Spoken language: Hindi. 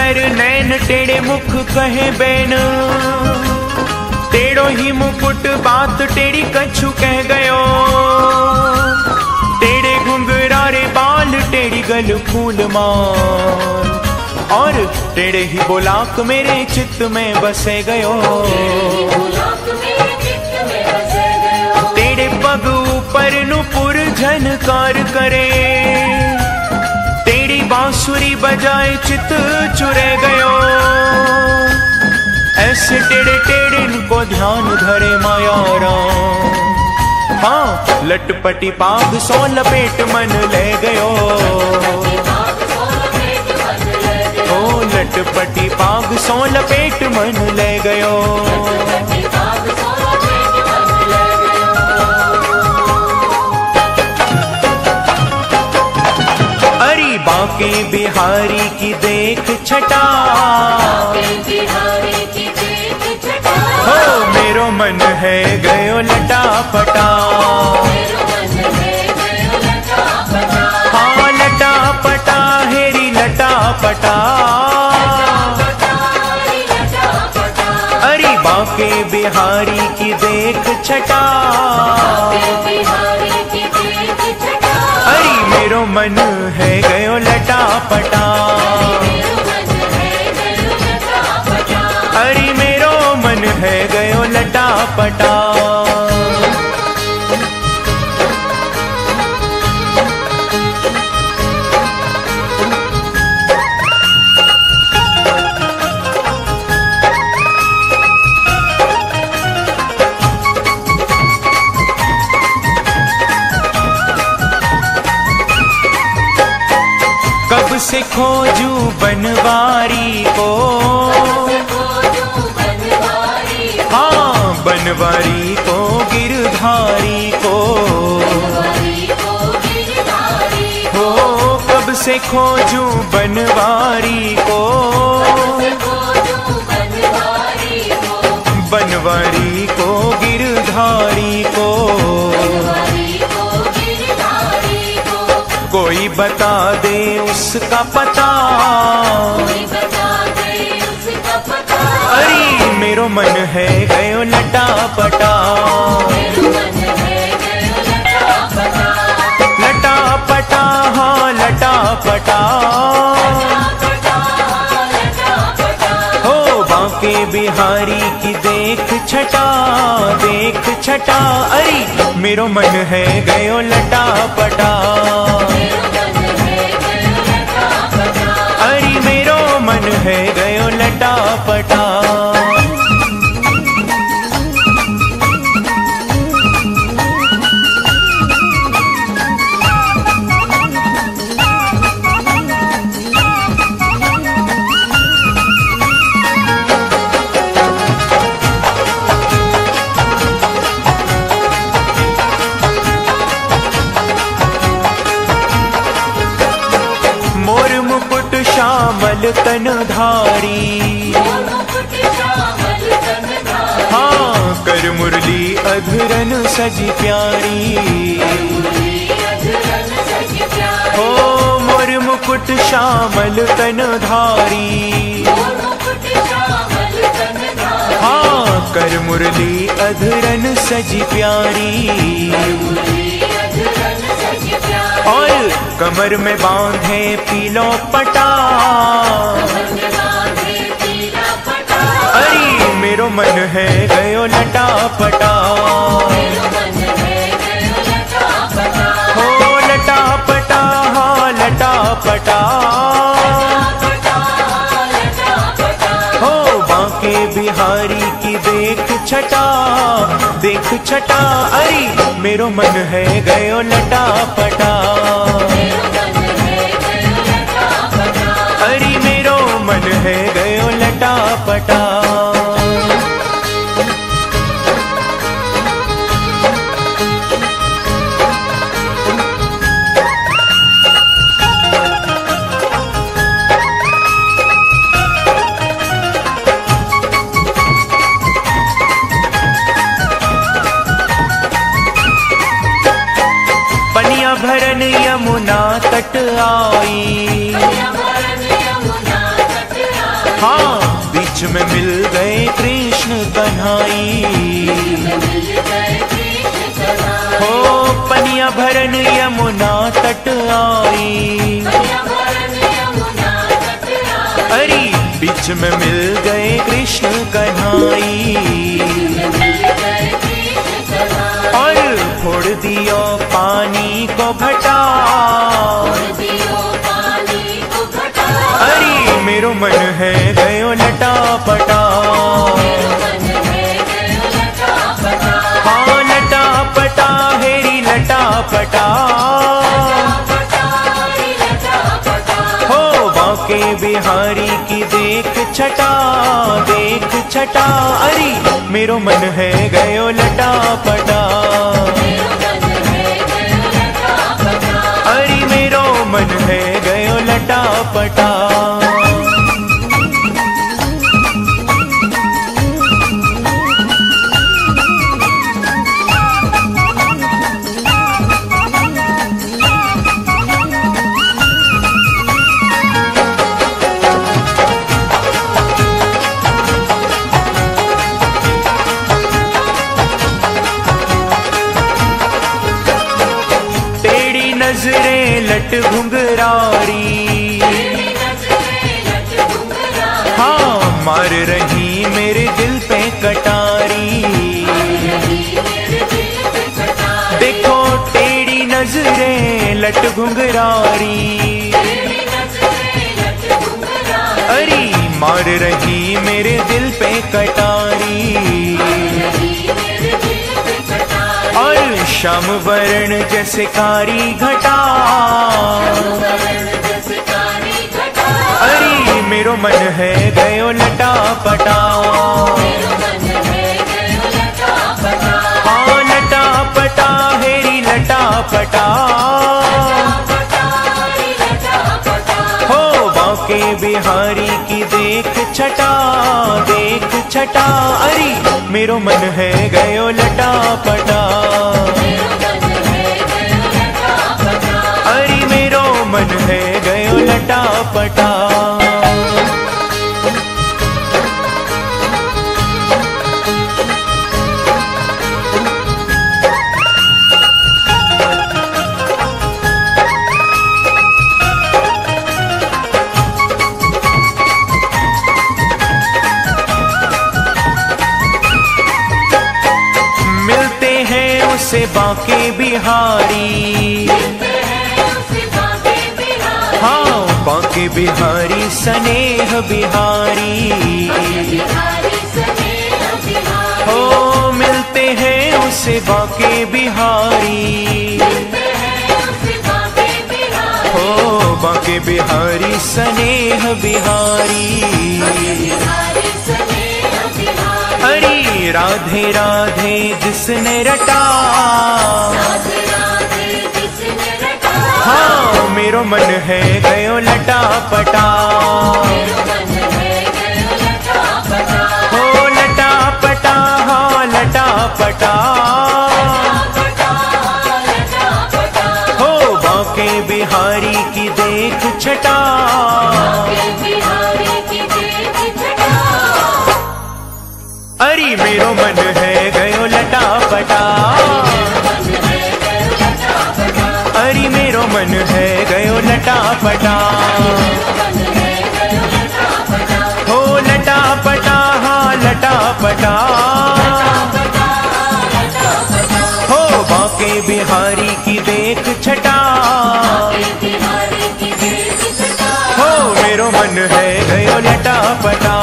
सुंदर नैन टेढ़े मुख कहे बैन, टेढ़ो ही मुकुट बात टेढ़ी कछु कह गयो, टेढ़े घुंघरारे बाल टेढ़ी गल फूल माल, और टेढ़े ही बोलाक मेरे चित्त में बसे गयो। टेढ़े पग ऊपर नुपुर झनकार करे, टेढ़ी बांसुरी बजाए चित चुरे गयो। ऐसे टेढ़े टेढ़े को ध्यान धरे माया राम, हाँ लटपटी पाग सो लपेट मन ले गयो। ओ लटपटी पाग सो लपेट मन ले गयो। अरे बांके बिहारी की देख छटा, हो मेरो मन है गयो लटा पटा, हाँ लटा पटा हेरी लटा पटा। अरे बांके बिहारी की देख छटा, अरे मेरो मन है गयो लटा पटा, अरे मेरो मन है गयो लटा पटा। कब से खोजू बनवारी को, हाँ बनवारी को गिरधारी को, हो कब से खोजू बनवारी को, बनवारी को गिरधारी को। कोई बता दे उसका पता, अरे मेरो मन है गयो लटा पटा, लटा पटा हाँ लटा पटा। हो बांके बिहारी की देख छटा, देख छटा, अरे मेरो मन है गयो लटा पटा, अरे मेरो मन है गयो लटा पटा। श्यामल तन धारी, हाँ कर मुरली अधरन सजी प्यारी, हो मोर मुकुट श्यामल तन धारी, हाँ कर मुरली अधरन सजी प्यारी। और कमर में बांधे पीलो पटा, अरे मेरो मन है गयो लटा पटा, हो लटा पटा हाँ लटा पटा। हो बांके बिहारी की देख छटा, देख छटा, अरे मेरो मन है गयो लटा पटा, अरे मेरो मन है गयो लटा पटा। पनिया भरन यमुना तट आई, हाँ बीच में मिल गए कृष्ण कन्हाई। हो पनिया भरन यमुना तट आई। अरे बीच में मिल गए कृष्ण कन्हाई। और फोड़ दियो पानी को घटा। अरे मेरो मन है गयो लटा पटा। हाँ लटा पटा हेरी लटा पटा। हो बांके बिहारी की देख छटा, देख छटा। अरे मेरो मन है गयो लटा पटा। अरे मेरो मन है गयो लटा पटा। नजरें लट घुंघरारी। हाँ मार रही मेरे दिल पे कटारी। देखो टेढ़ी नजरें लट घुंघरारी। अरे मार रही मेरे दिल पे कटारी। और श्याम वर्ण जैसे कारी घटा। अरे मेरो मन है गयो लटा पटा। हाँ लटा पटा हेरी लटा पटा। हो बांके बिहारी की देख छटा, देख छटा। अरे मेरो मन है गयो लटा पटा। अरे मेरो मन है गयो लटा पटा। से बांके बिहारी। हाँ बांके बिहारी स्नेह बिहारी। हो मिलते हैं उसे बांके बिहारी। हो बांके बिहारी स्नेह बिहारी। अरे राधे राधे जिसने रटा। हाँ मेरो मन है गयो लटा पटा। हो लटा पटा हाँ लटा पटा। हो बांके बिहारी की देख छटा। अरे मेरो मन है गयो लटा पटा। अरे मेरो मन है गयो लटा पटा। हो लटा पटा हाँ लटा पटा। हो बांके बिहारी की देख छटा। हो मेरो मन है गयो लटा पटा।